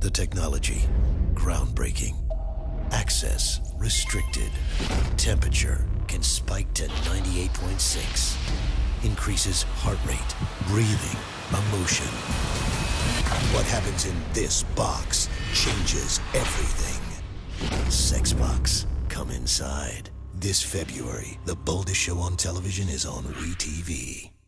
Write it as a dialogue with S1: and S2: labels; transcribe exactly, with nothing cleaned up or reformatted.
S1: The technology, groundbreaking. Access, restricted. Temperature can spike to ninety-eight point six. Increases heart rate, breathing, emotion. What happens in this box changes everything. Sex Box, come inside. This February, the boldest show on television is on WeTV.